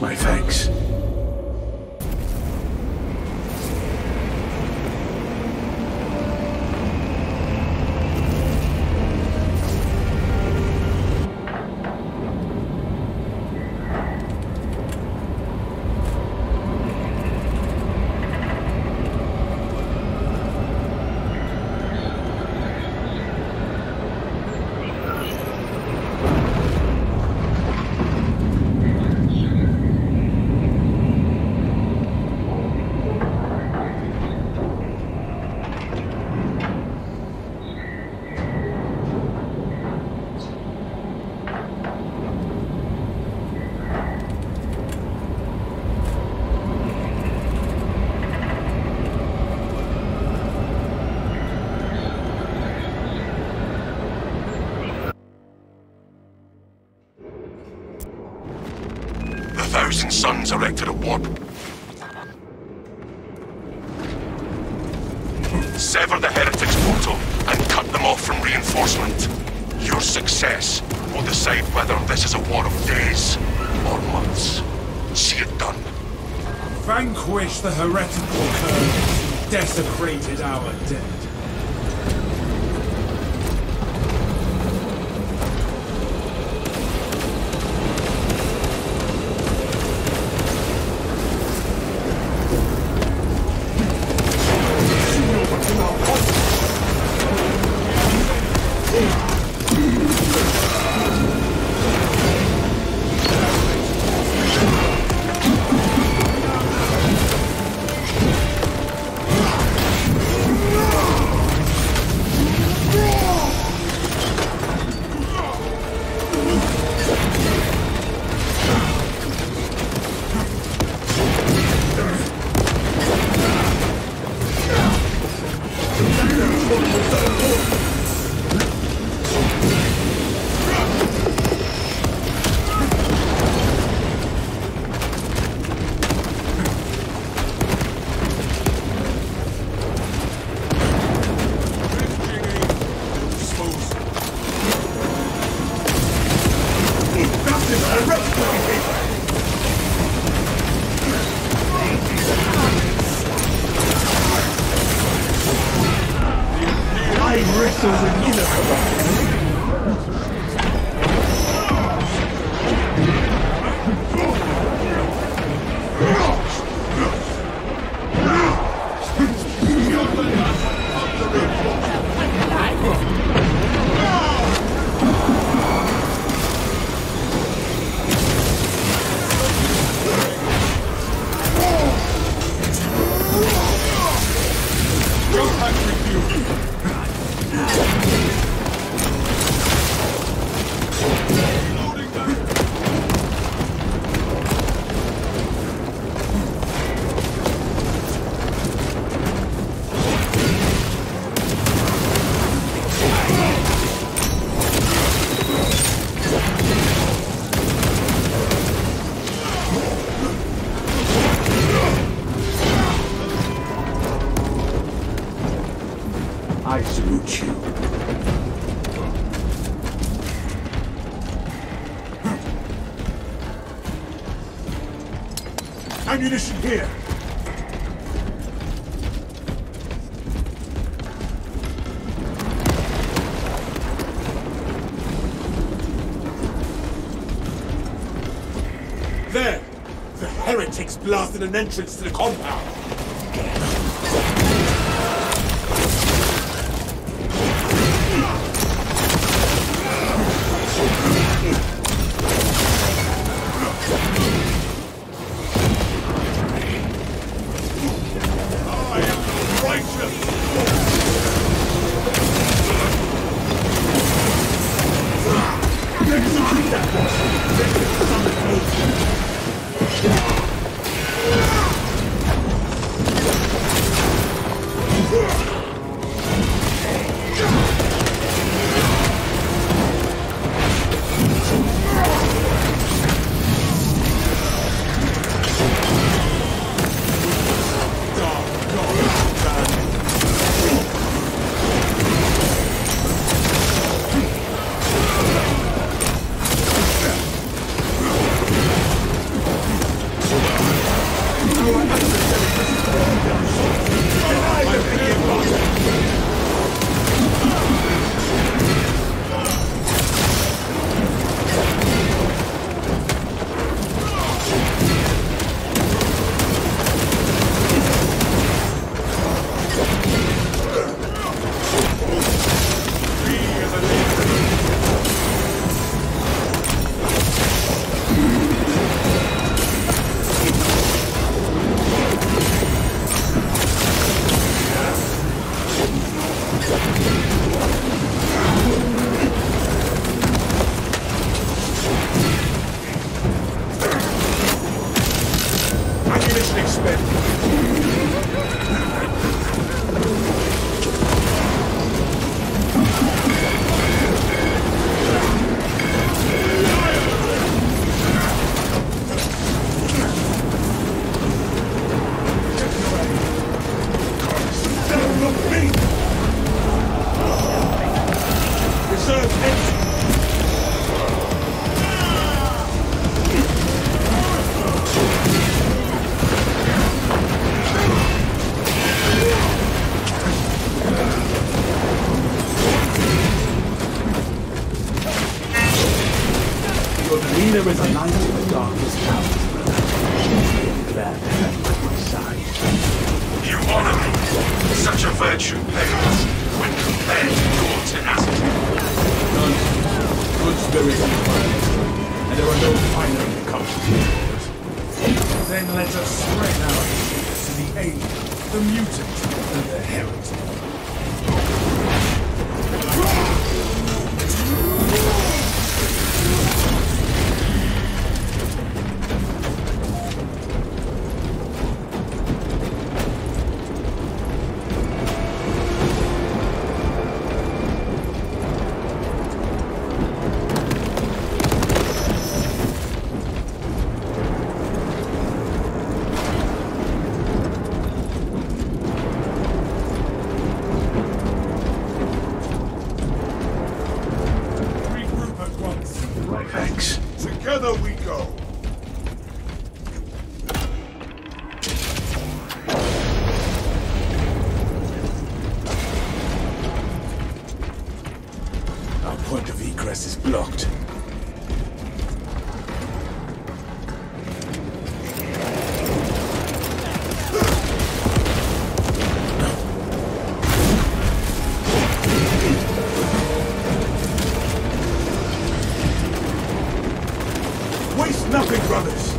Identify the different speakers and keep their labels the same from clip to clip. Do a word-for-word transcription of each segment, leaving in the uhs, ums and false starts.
Speaker 1: My thanks.
Speaker 2: Thousand Sons erected a warp. Sever the Heretics' portal and cut them off from reinforcement. Your success will decide whether this is a war of days or months. See it done.
Speaker 3: Vanquish the heretical curse, desecrated our dead.
Speaker 1: I salute you.
Speaker 3: Ammunition here! There! The heretics blasted an entrance to the compound! Ammunition expended.
Speaker 1: There is a light in the darkest hours. Glad to have you at my side.
Speaker 2: You honor me. Such a virtue pales when compared to yours in acid.
Speaker 1: None. Good spirits are quiet, and there are no finer in the company.
Speaker 3: Then let us spread our shields to the aid of the mutant and the heretic.
Speaker 2: Thanks.
Speaker 3: Together we go. Our point of egress is blocked. Waste nothing, brothers!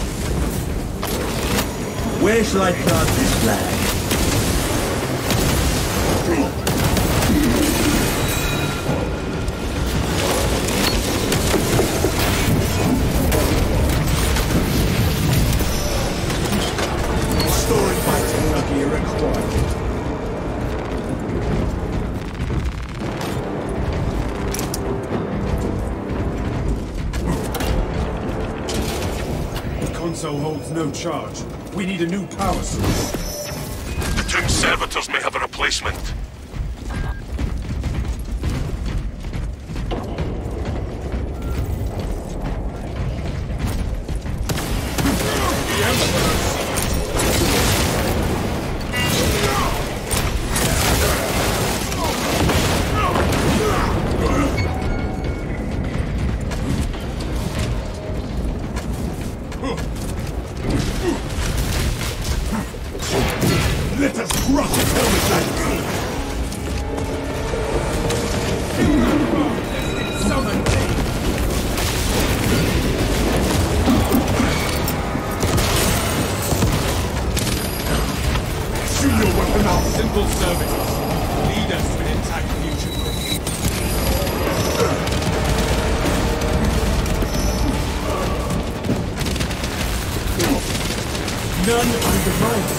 Speaker 1: Where shall I plant this flag?
Speaker 3: Restoring my technology required. Console holds no charge. We need a new power source.
Speaker 2: The Tomb Servitors may have a replacement.
Speaker 3: The Emperor! Let us crush his helmet like summon me! Shoot your weapon out! Simple services. Lead us to an intact future. None undermines.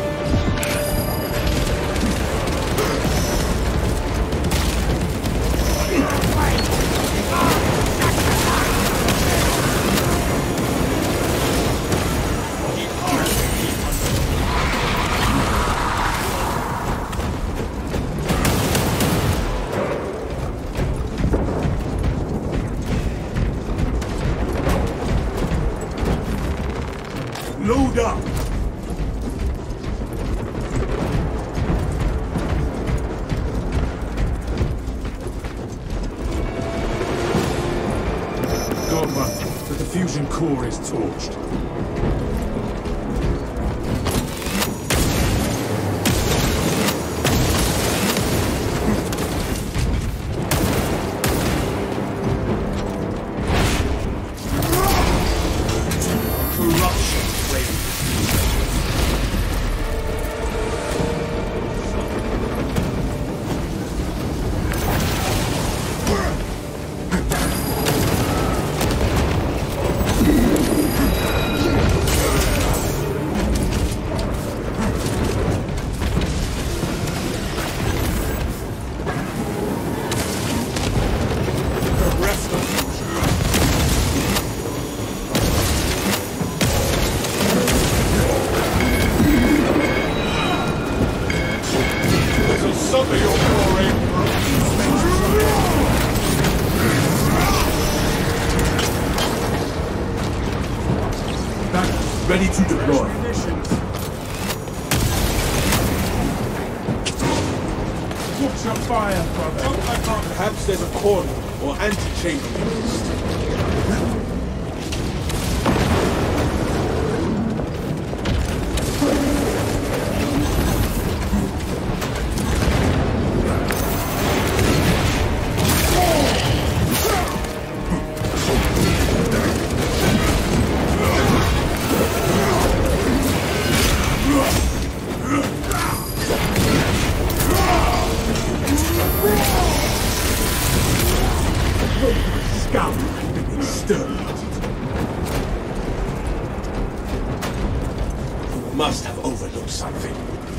Speaker 3: Load up! Dogma, the diffusion core is torched.
Speaker 1: ready to deploy.
Speaker 3: Watch your fire, brother.
Speaker 1: Perhaps there's a corner or antechamber we missed. Must have overlooked something.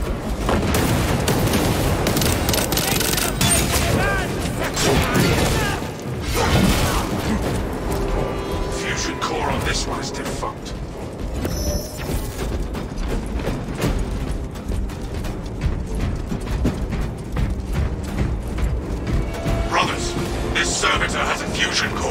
Speaker 2: Fusion core on this one is defunct. Brothers, this servitor has a fusion core.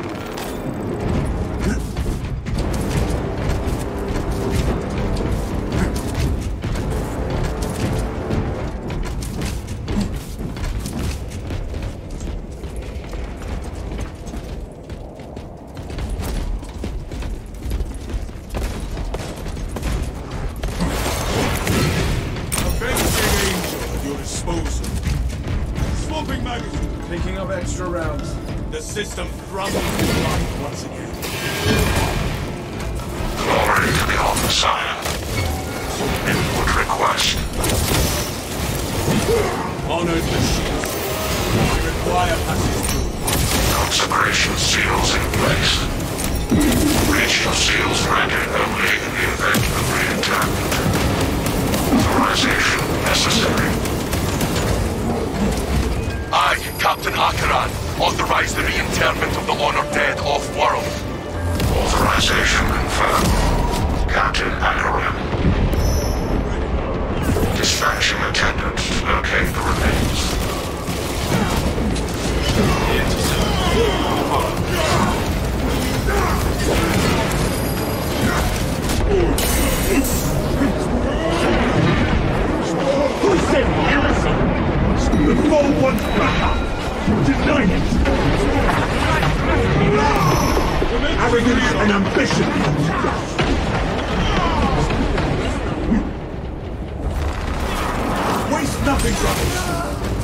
Speaker 3: Picking up extra rounds.
Speaker 1: The system crumbles to life once again.
Speaker 2: Glory to the Alpha Sire. Input request.
Speaker 1: Honored machines. We require passage through.
Speaker 2: Consecration seals in place. Regional seals rendered only in the event of re-enchantment. Authorization necessary. I, Captain Akaran, authorize the reinterment of the honored dead off-world. Authorization confirmed. Captain Akaran. Dispatching attendants to locate the remains.
Speaker 1: Who said heresy? The foe wants back up! Deny it! Arrogance and ambition! Waste nothing, brothers!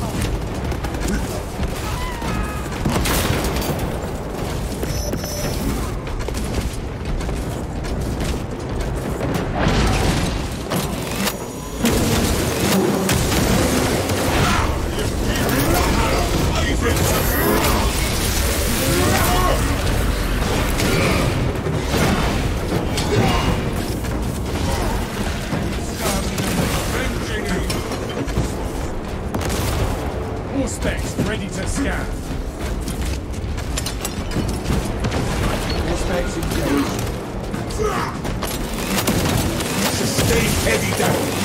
Speaker 3: Specs ready to scan. All specs engaged.
Speaker 1: Sustain heavy damage.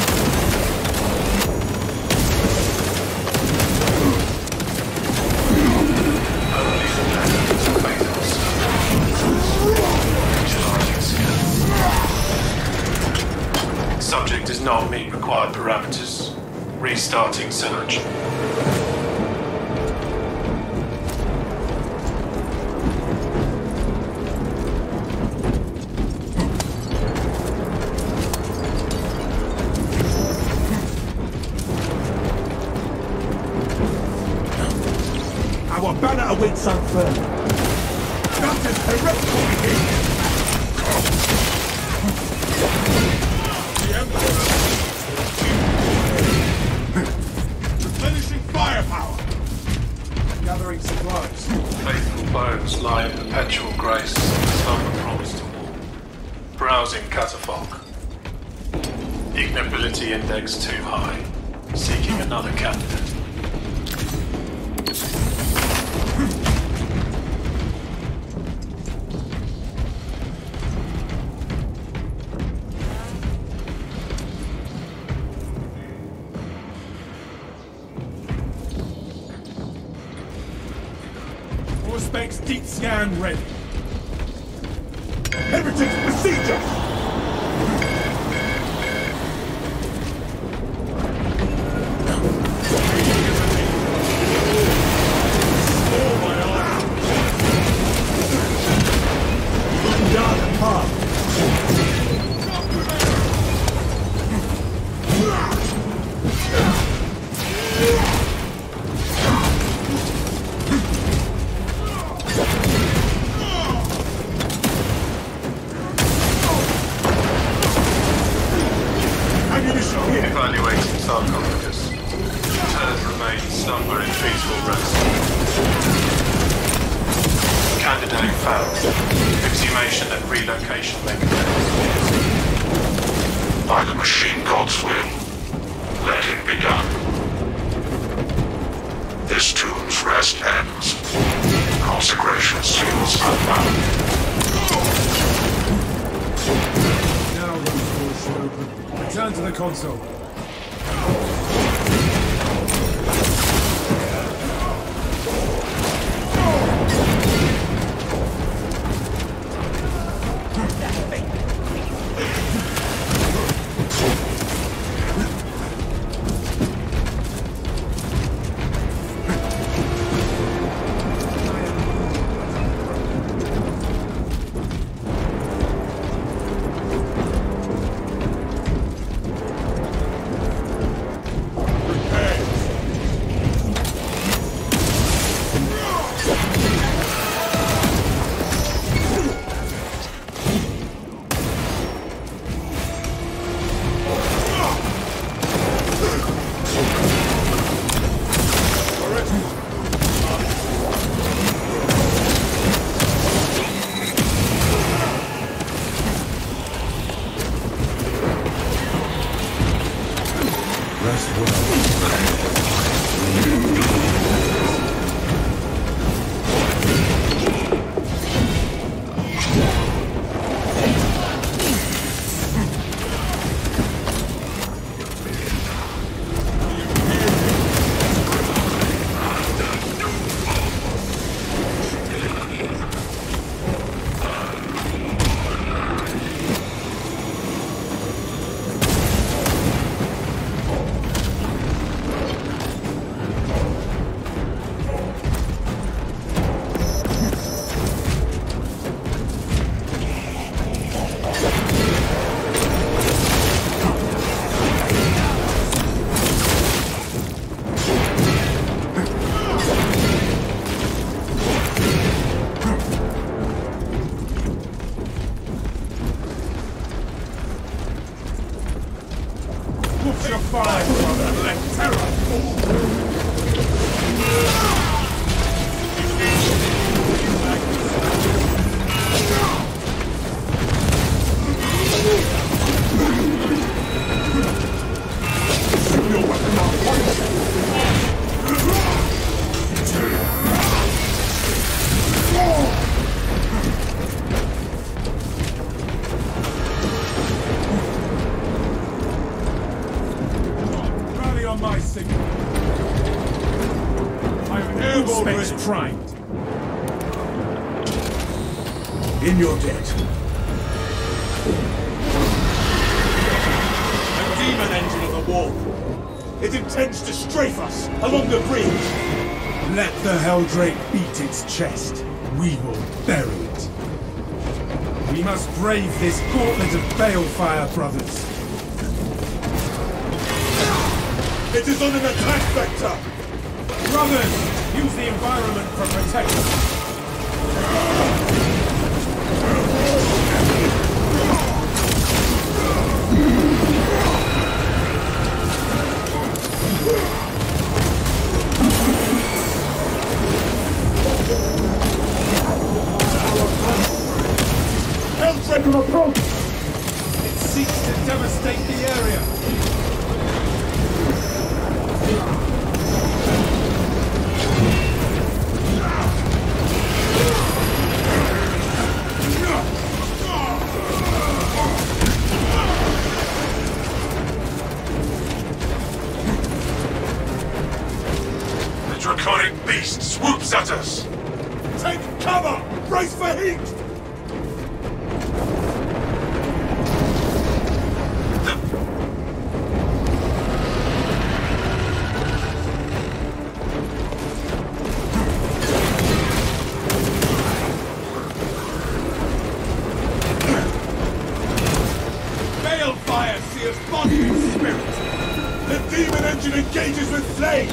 Speaker 4: Subject does not meet required parameters. Restarting search.
Speaker 1: Our banner awaits unfurled. That is heretical behavior! Replenishing firepower!
Speaker 3: Gathering supplies.
Speaker 4: Faithful bones lie in perpetual grace, slumber promised to war. Browsing catafalque. Ignobility index too high. Seeking another candidate.
Speaker 3: Specs deep scan ready.
Speaker 1: Heretics, besiege us!
Speaker 4: reanimation and relocation mechanisms.
Speaker 2: By the machine god's will, let it be done. This tomb's rest ends. Consecration seals are found.
Speaker 3: Now those doors should open. Return to the console.
Speaker 1: Primed. In your debt.
Speaker 5: A demon engine of the wall. It intends to strafe us along the bridge.
Speaker 3: Let the Helldrake beat its chest. We will bury it. We must brave this gauntlet of Balefire, brothers.
Speaker 5: It is on an attack vector.
Speaker 3: Brothers! Use the environment for protection.
Speaker 5: Helldrake will approach!
Speaker 3: It seeks to devastate the area.
Speaker 2: Draconic beast swoops at us!
Speaker 5: Take cover! Brace for heat!
Speaker 3: Balefire sears body and spirit!
Speaker 5: The demon engine engages with flame!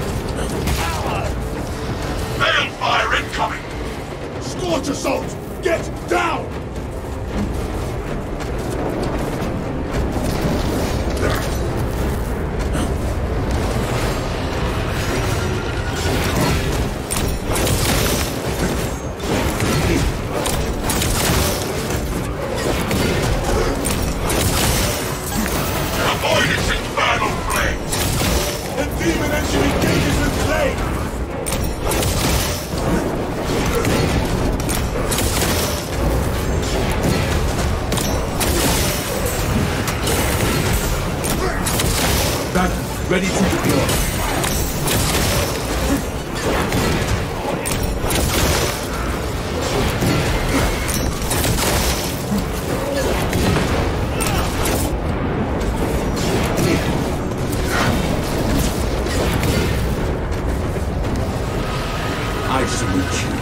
Speaker 2: Balefire incoming!
Speaker 5: Scorch assault! Get
Speaker 1: Ready to deploy. I salute you.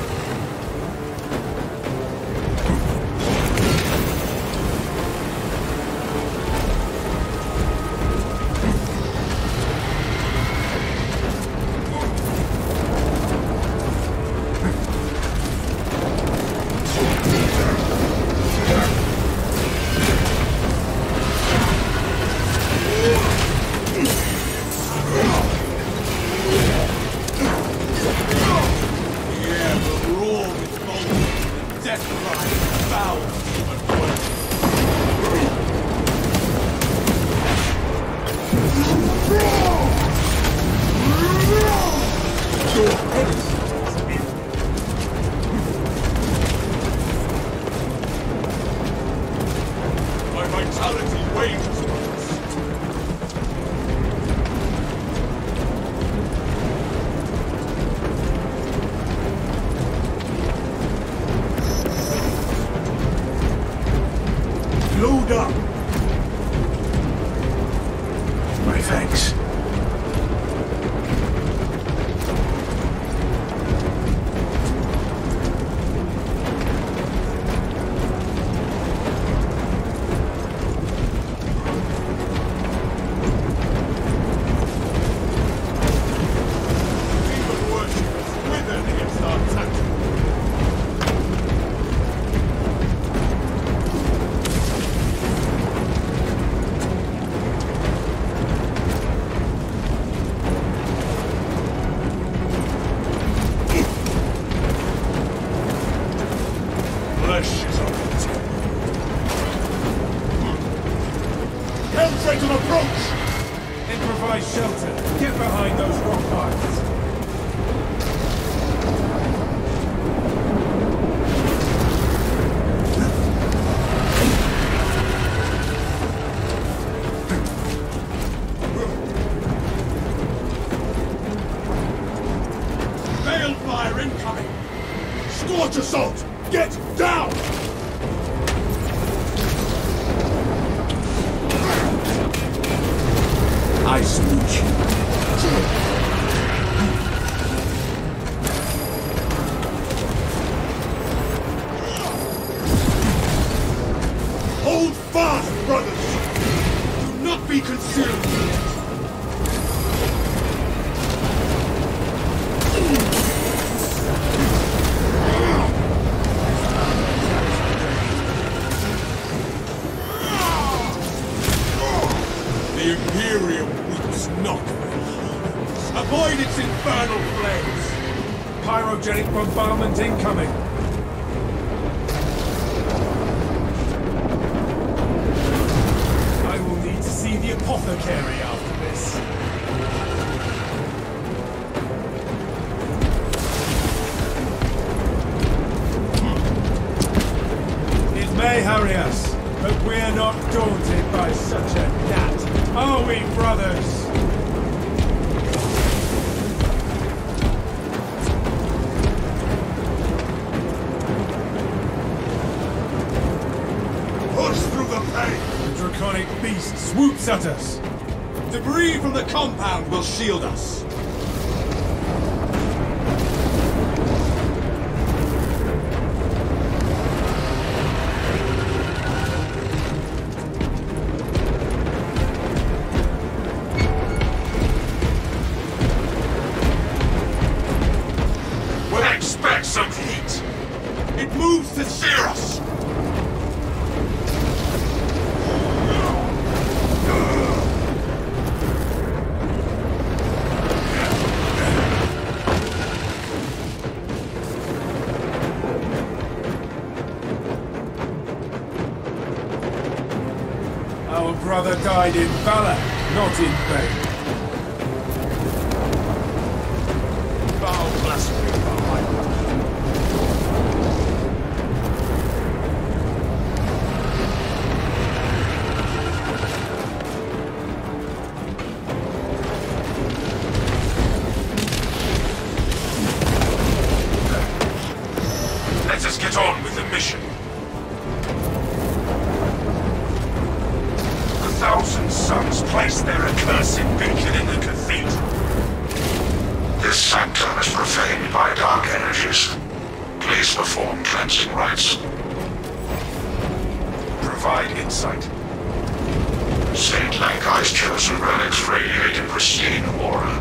Speaker 5: Load up!
Speaker 1: My thanks.
Speaker 5: Demon worshippers withered against our tactics. Flesh is on it. Helldrake on approach!
Speaker 3: Improvise shelter. Get behind those rock piles.
Speaker 5: Balefire incoming! Scorch assault! Get down!
Speaker 1: I salute you.
Speaker 5: Hold fast, brothers! Do not be consumed! The Imperium weeps not for heathens. Avoid its infernal flames!
Speaker 3: Pyrogenic bombardment incoming. I will need to see the apothecary after this. It may hurry us, but we're not daunted by such a gnat. Are we, brothers?
Speaker 5: Push through the pain!
Speaker 3: The draconic beast swoops at us.
Speaker 5: Debris from the compound will shield us.
Speaker 2: Expect some heat!
Speaker 5: It moves to sear us!
Speaker 3: Our brother died in valor, not in vain.
Speaker 5: Foul blasphemy behind us.
Speaker 2: cleansing rites. Provide insight. Saint Lankai's chosen relics radiate a pristine aura.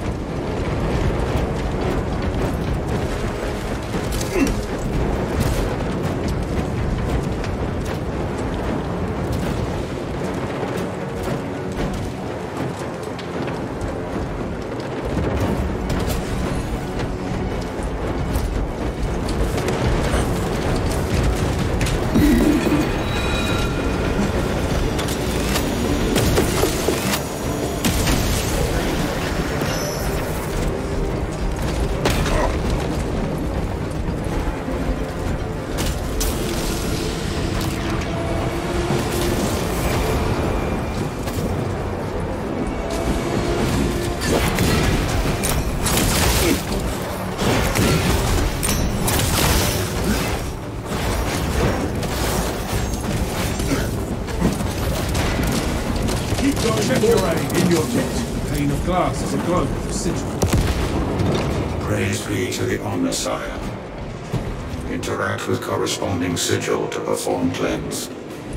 Speaker 3: In your tent, a pane of glass is aglow with a sigil.
Speaker 6: Praise be to the Omnissiah. Interact with corresponding sigil to perform cleanse.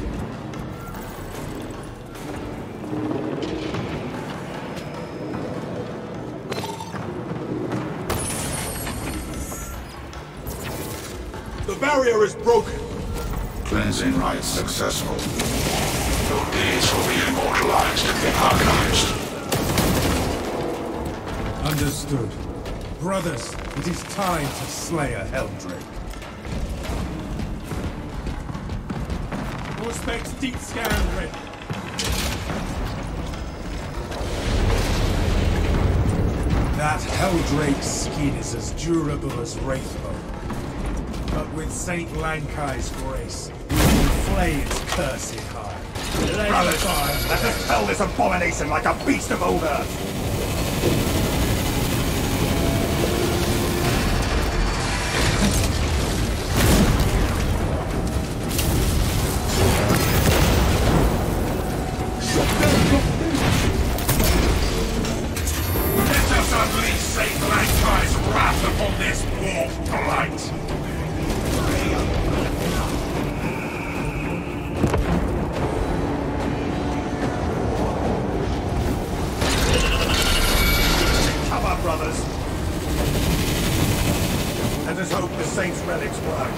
Speaker 5: The barrier is broken.
Speaker 6: Cleansing rites successful. Your deeds will be immortalized and archived.
Speaker 3: Understood. Brothers, it is time to slay a Helldrake. Prospects deep scan ready. That Helldrake's skin is as durable as Wraithbone. But with Saint Lankai's grace, we will flay its cursed hide.
Speaker 5: Brothers, let us fell this abomination like a beast of old earth!
Speaker 2: Let us unleash Saint Lankai's wrath upon this warped light!
Speaker 5: Brothers. Let us hope the Saints' relics work.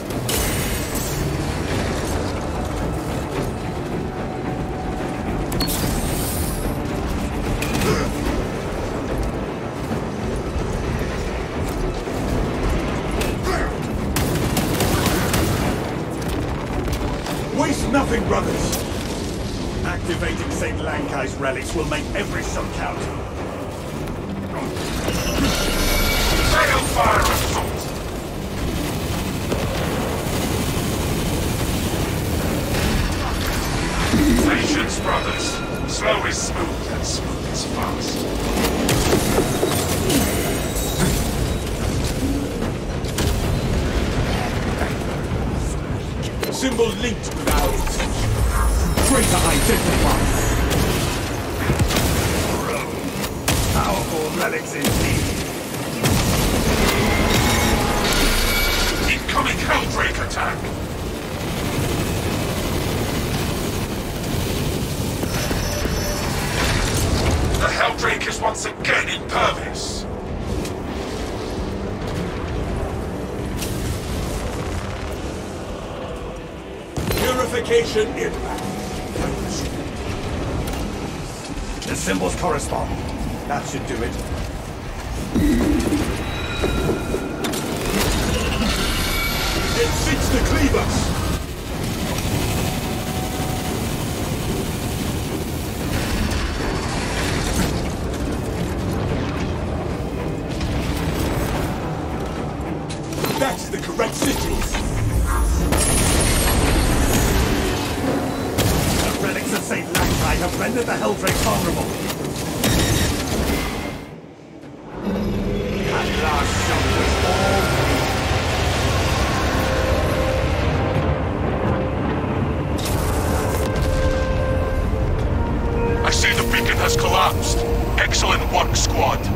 Speaker 5: Waste nothing, brothers! Activating Saint Lankai's relics will make every shot count.
Speaker 2: Balefire assault! Patience, brothers. Slow is smooth and smooth is fast.
Speaker 5: Symbol linked with ours. Traitor identified. Powerful relics indeed.
Speaker 2: Incoming Helldrake attack! The Helldrake is once again impervious!
Speaker 5: Purification impact. The symbols correspond. That should do it. It seeks to cleave us! That's the correct sigil! The relics of Saint Lankai have rendered the Helldrake vulnerable. At last shall we fall.
Speaker 2: I see the beacon has collapsed. Excellent work, squad.